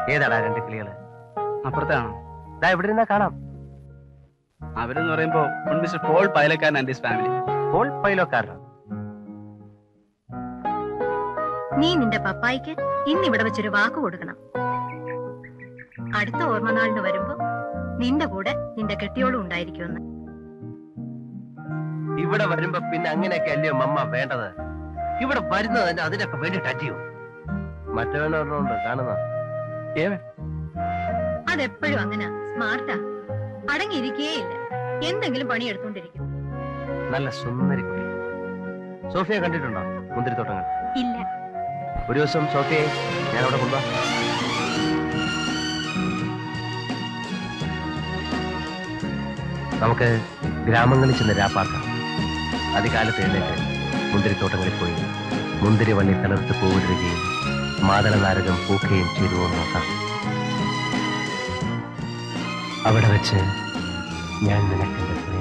ഏതാടാ രണ്ട് കിളികള്? അപ്പുറത്താണോ? ഇവിടെ നിന്നാ കാണാം. അവരെന്ന് പറയുമ്പോ mister Paul Pailakkaran and his family. Paul പൈലോക്കാരനോ? നീ നിന്റെ പപ്പായിക്ക് ഇന്ന് ഇവിടെ വെച്ചൊരു വാക്ക് കൊടുക്കണം. അടുത്ത ഓർമ്മനാളിന് വരുമ്പോ നിന്റെ കൂടെ നിന്റെ കെട്ടിയോളും ഉണ്ടായിരിക്കുമെന്ന്. ഇവിടെ വരുമ്പോ പിന്നെ അങ്ങനെയൊക്കെ അല്ലയോ മമ്മ വേണ്ടത്? ഇവിടെ വരുന്നത് തന്നെ അതിനൊക്കെ വേണ്ടിട്ട് അല്ലയോ? മറ്റവനോണ്ട് കാണുന്ന അതെപ്പോഴും അങ്ങനെ സ്മാർട്ടാ. അടങ്ങിയിരിക്കേയില്ല, എന്തെങ്കിലും പണി എടുത്തോണ്ടിരിക്കും. നല്ല സുന്ദരി കുട്ടി. സോഫിയ കണ്ടിട്ടുണ്ടോ മുന്തിരിത്തോട്ടങ്ങൾ? ഇല്ല. ഒരു ദിവസം സോഫിയെ ഞാൻ അവിടെ കൊണ്ടുപോവാ. നമുക്ക് ഗ്രാമങ്ങളിൽ ചെന്ന് രാപ്പാക്കാം. അതികാലത്ത് എഴുന്നേറ്റ് മുന്തിരിത്തോട്ടങ്ങളിൽ പോയി മുന്തിരി വള്ളി തളർത്ത് പോവുകയും മാതള നാരകം പൂക്കുകയും ചെയ്തുവോ നോക്കാം. അവിടെ വെച്ച് ഞാൻ നിനക്കെന്റെ